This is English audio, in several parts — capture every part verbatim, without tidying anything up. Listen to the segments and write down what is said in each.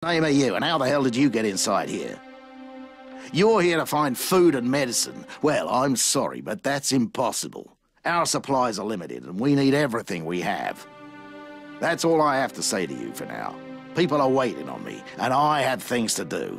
Name of you, and how the hell did you get inside here? You're here to find food and medicine. Well, I'm sorry, but that's impossible. Our supplies are limited, and we need everything we have. That's all I have to say to you for now. People are waiting on me, and I have things to do.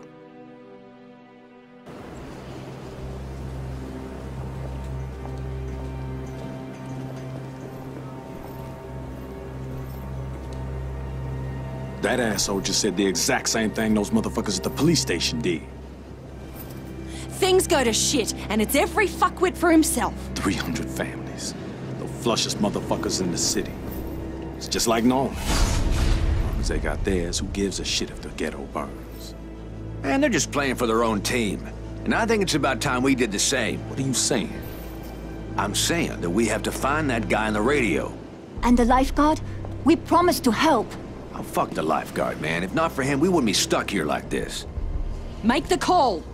That asshole just said the exact same thing those motherfuckers at the police station did. Things go to shit, and it's every fuckwit for himself. three hundred families. The flushest motherfuckers in the city. It's just like Nolan. As long as they got theirs, who gives a shit if the ghetto burns? Man, they're just playing for their own team. And I think it's about time we did the same. What are you saying? I'm saying that we have to find that guy on the radio. And the lifeguard? We promised to help. Oh, fuck the lifeguard, man. If not for him, we wouldn't be stuck here like this. Make the call.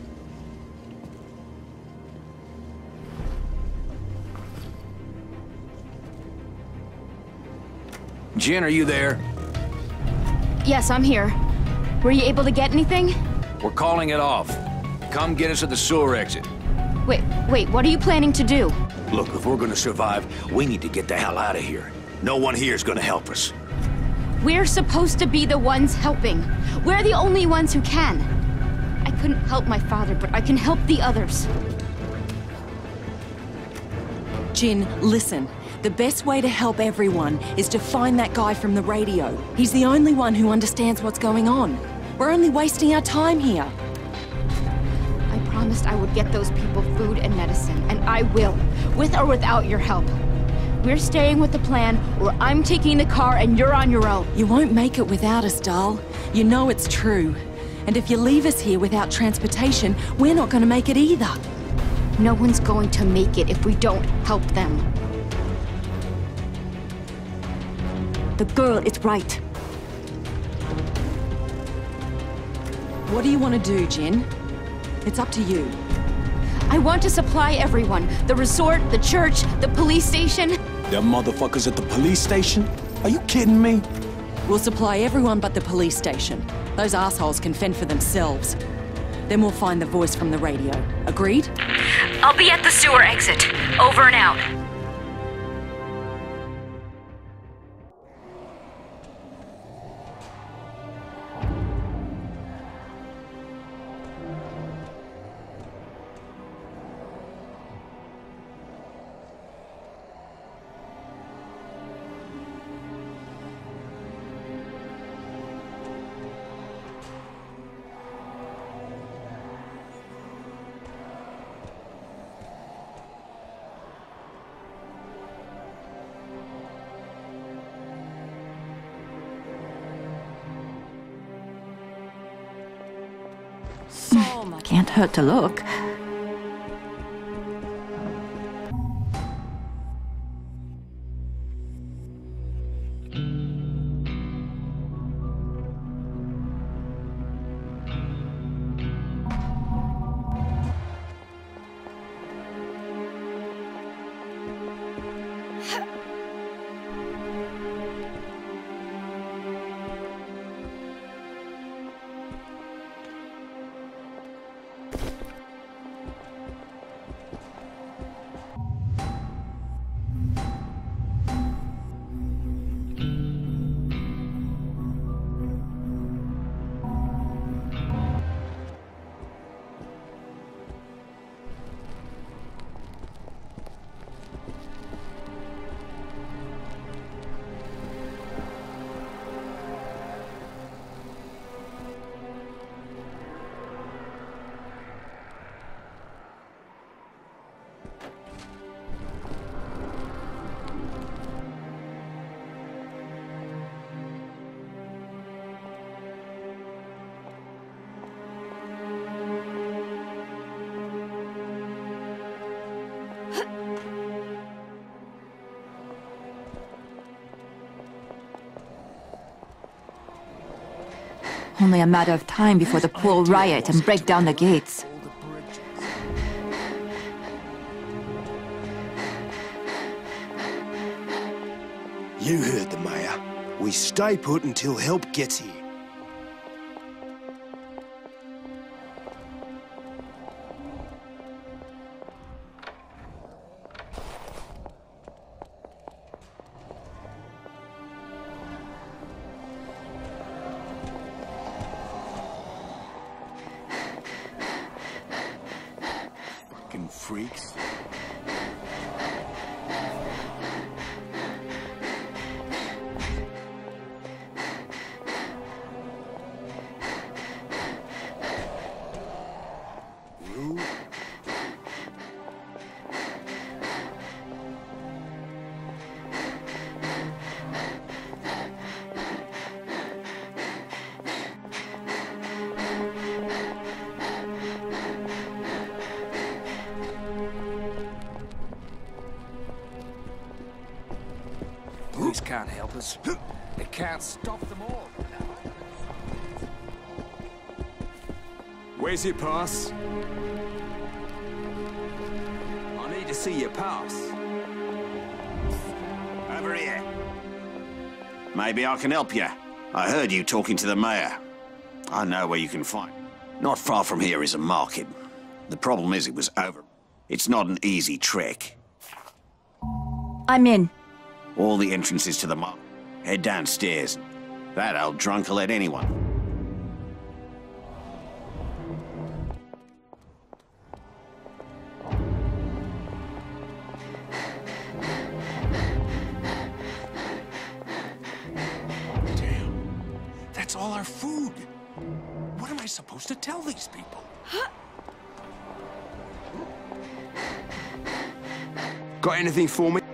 Jen, are you there? Yes, I'm here. Were you able to get anything? We're calling it off. Come get us at the sewer exit. Wait, wait, what are you planning to do? Look, if we're gonna survive, we need to get the hell out of here. No one here is gonna help us. We're supposed to be the ones helping. We're the only ones who can. I couldn't help my father, but I can help the others. Jin, listen. The best way to help everyone is to find that guy from the radio. He's the only one who understands what's going on. We're only wasting our time here. I promised I would get those people food and medicine, and I will, with or without your help. We're staying with the plan, or I'm taking the car and you're on your own. You won't make it without us, doll. You know it's true. And if you leave us here without transportation, we're not going to make it either. No one's going to make it if we don't help them. The girl is right. What do you want to do, Jin? It's up to you. I want to supply everyone. The resort, the church, the police station. Them motherfuckers at the police station? Are you kidding me? We'll supply everyone but the police station. Those assholes can fend for themselves. Then we'll find the voice from the radio. Agreed? I'll be at the sewer exit. Over and out. Can't hurt to look. Only a matter of time before the poor riot and break down the gates. You heard the mayor. We stay put until help gets here. freaks. Rude. Police can't help us. They can't stop them all. Where's your pass? I need to see your pass. Over here. Maybe I can help you. I heard you talking to the mayor. I know where you can find. Not far from here is a market. The problem is it was over. It's not an easy trek. I'm in. All the entrances to the market. Head downstairs. That old drunk will let anyone. Damn. That's all our food. What am I supposed to tell these people? Got anything for me?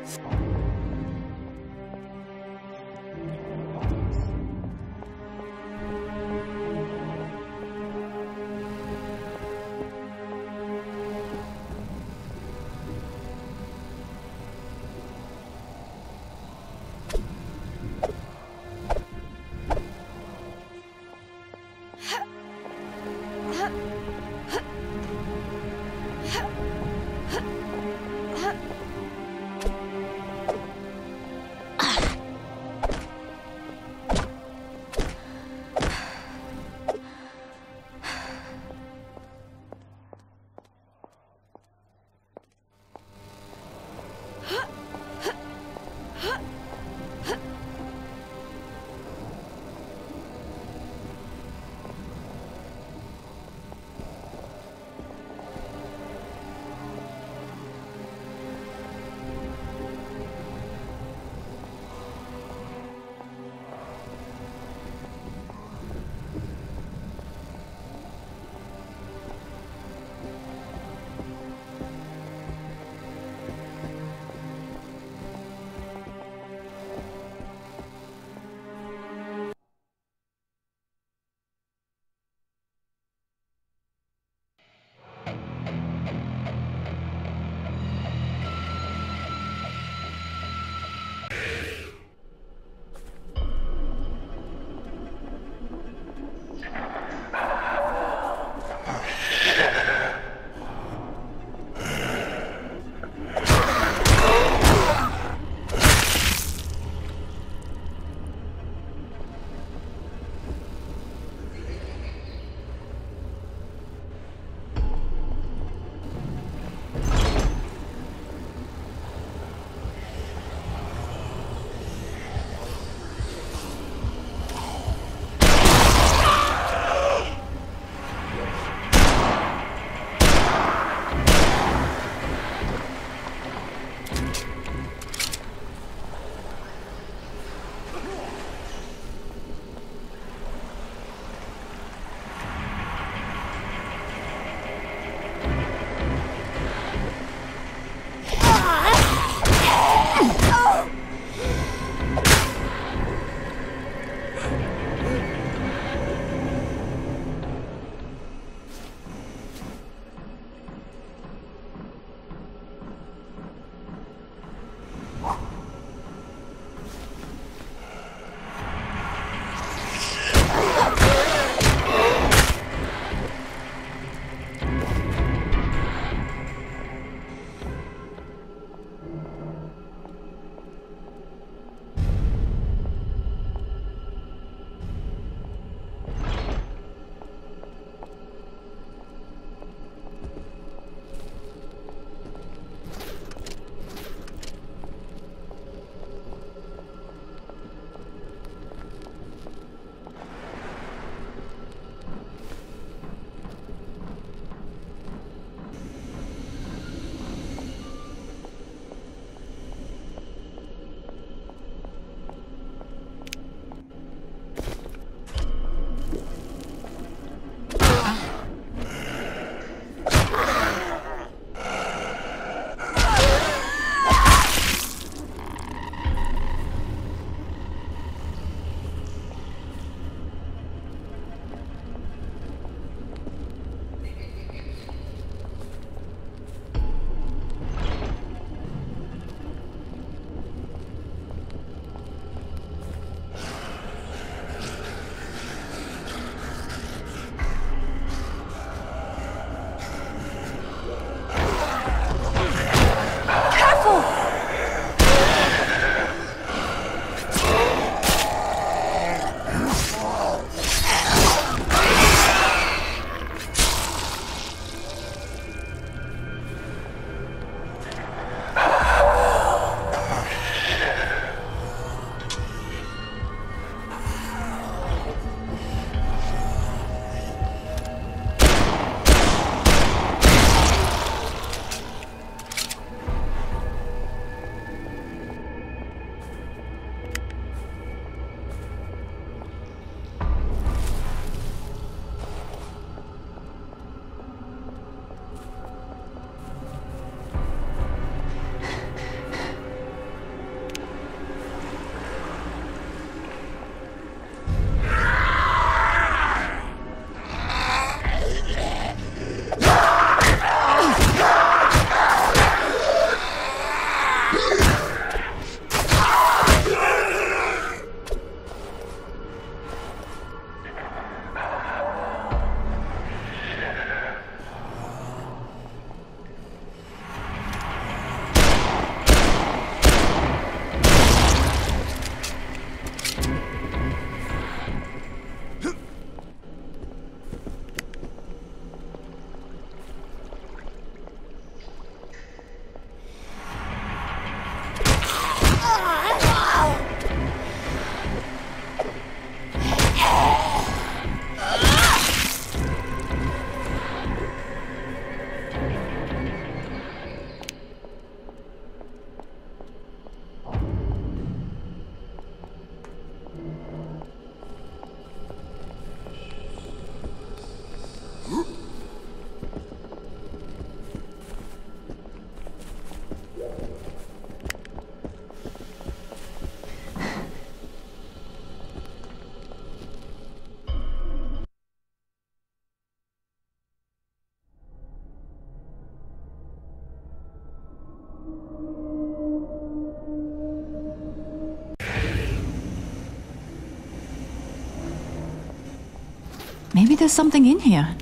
Maybe there's something in here.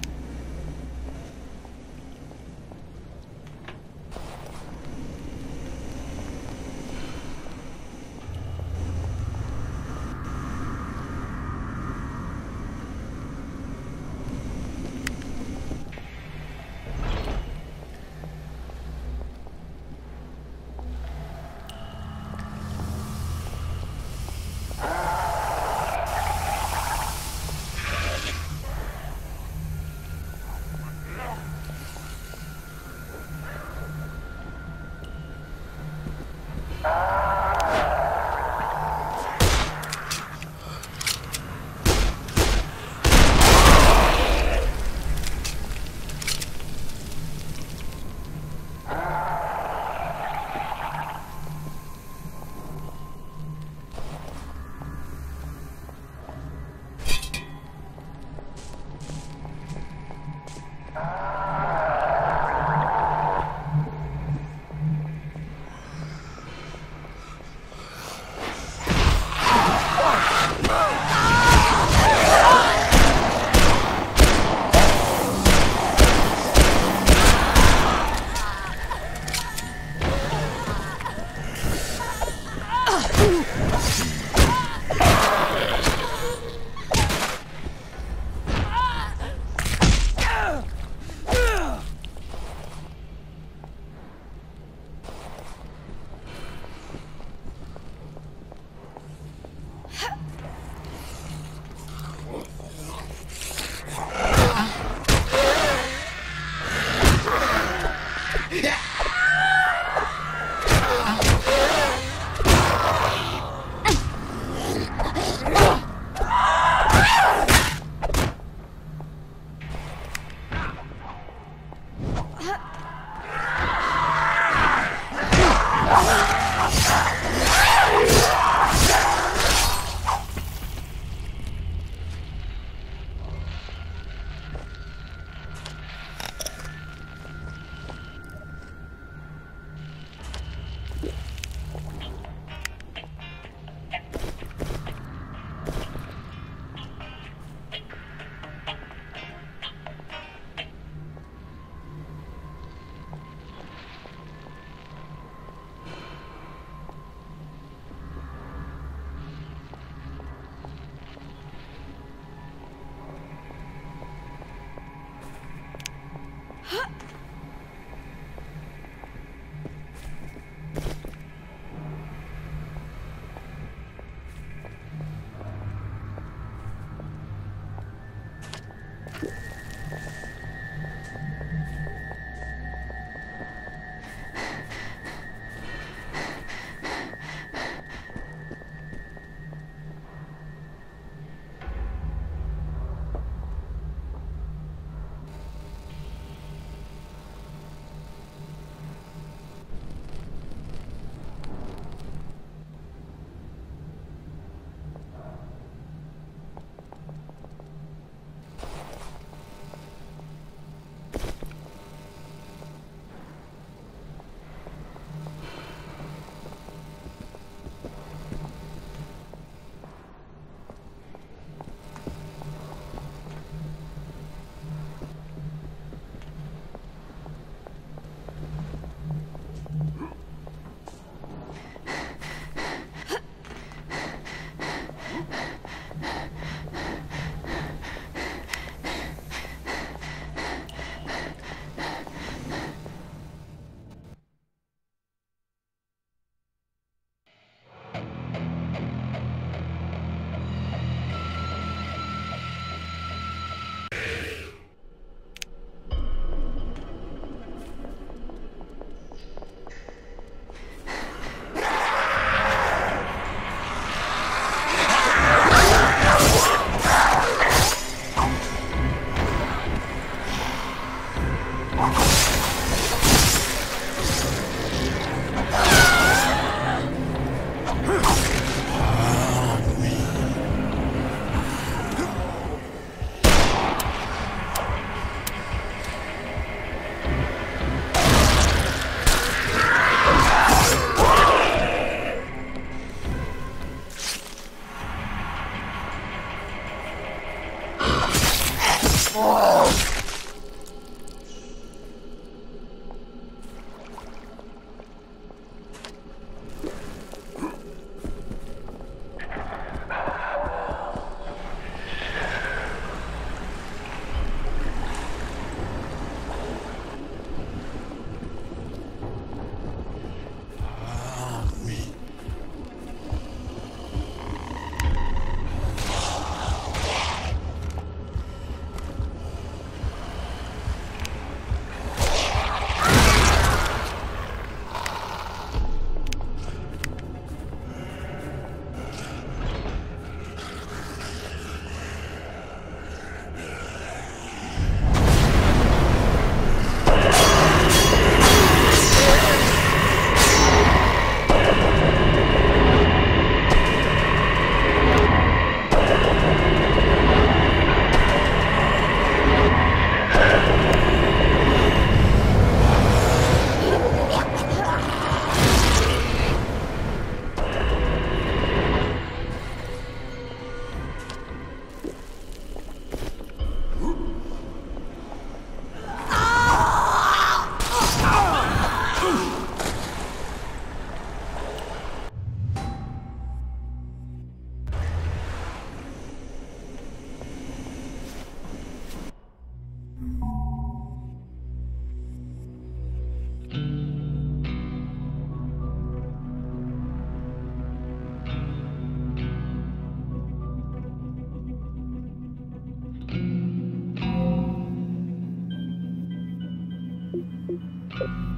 You